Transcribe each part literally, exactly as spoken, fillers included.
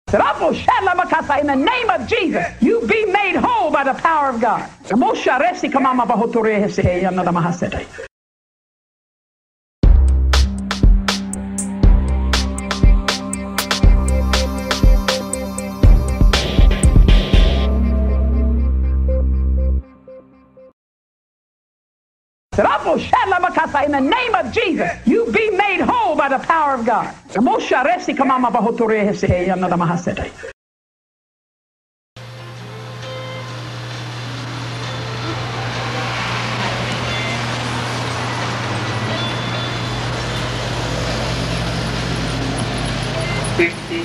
In the name of Jesus, you be made whole by the power of God. In the name of Jesus, you be made whole by the power of God. fifty.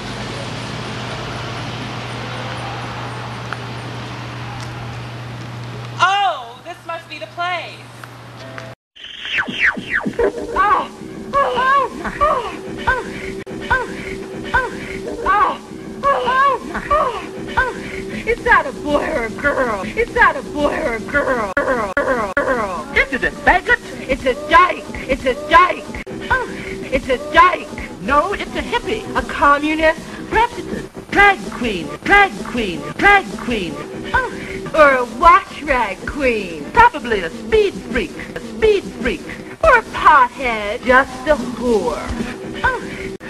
Oh, this must be the place. Oh, oh, oh, oh, oh, oh, oh, oh, oh, oh. Is that a boy or a girl? Is that a boy or a girl? Girl, girl, girl. Is it a faggot? It's a dyke. It's a dyke. Oh, it's a dyke. No, it's a hippie. A communist? Perhaps it's a drag queen, drag queen, drag queen. Oh, or a wash rag queen. Probably a speed freak, a speed freak. Or a pothead. Just a whore. Oh,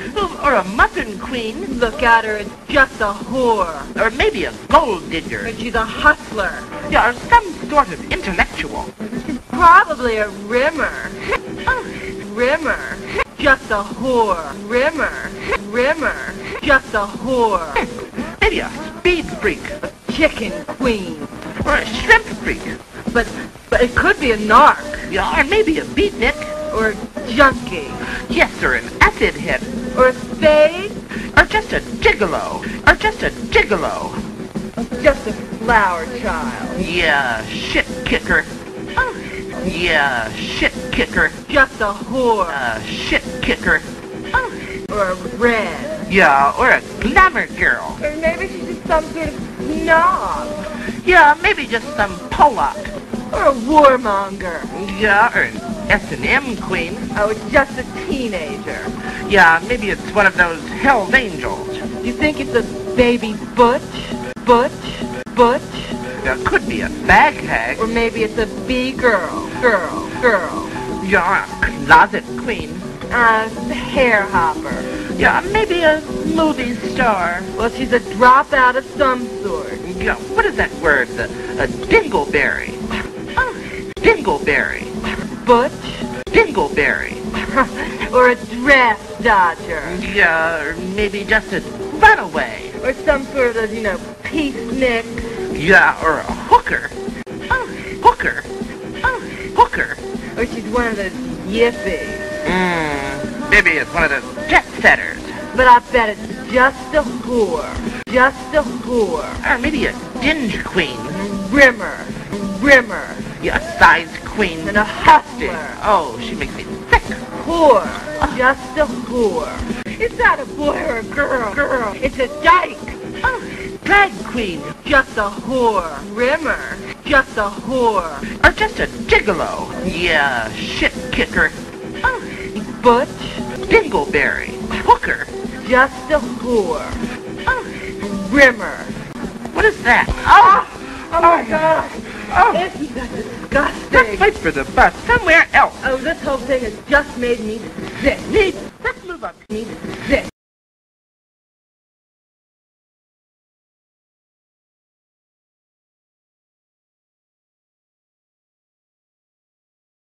Or a muffin queen. look at her, it's just a whore. Or maybe a gold digger. But she's a hustler. Yeah, or some sort of intellectual. Probably a rimmer. Oh, rimmer. Just a whore. Rimmer. Rimmer. Just a whore. Maybe a speed freak. Chicken queen. Or a shrimp freak. But but it could be a narc. Yeah, or maybe a beatnik. Or a junkie. Yes, or an acid head. Or a spade. Or just a gigolo. Or just a gigolo. Just a flower child. Yeah, shit kicker. Oh, Yeah, shit kicker. just a whore. Uh, shit kicker. Oh, or a red. Yeah, or a glamour girl. Or maybe she's just some sort of snob. Yeah, maybe just some Pollock. Or a warmonger. Yeah, or an S and M queen. Oh, it's just a teenager. Yeah, maybe it's one of those Hell's Angels. You think it's a baby butch? Butch? Butch? There could be a bag hag. Or maybe it's a B-girl. Girl. Girl. Yeah, a closet queen. Uh, hair hopper. Yeah, maybe a movie star. Well, she's a dropout of some sort. Yeah, what is that word? A, a dingleberry. Oh, Dingleberry. butch? Dingleberry. Or a draft dodger. Yeah, or maybe just a runaway. Or some sort of, you know, peacenik. Yeah, or a hooker. Oh, Hooker. oh. Hooker. Or she's one of those yippies. Mmm, maybe it's one of those jet setters. But I bet it's just a whore. Just a whore. Or maybe a dinge queen. Rimmer. Rimmer. Yeah, a size queen. And a hustler. Oh, she makes me sick. Whore. Just a whore. Is that a boy or a girl? Girl. It's a dyke. Oh, Drag queen. just a whore. Rimmer. Just a whore. Or just a gigolo. Yeah, shit kicker. Oh, butch. Dingleberry. Hooker. Just a whore. Oh, rimmer. What is that? Oh, oh my God. Oh, Isn't that let's disgusting? wait for the bus somewhere else. Oh, this whole thing has just made me sick. Need, let's move up. Me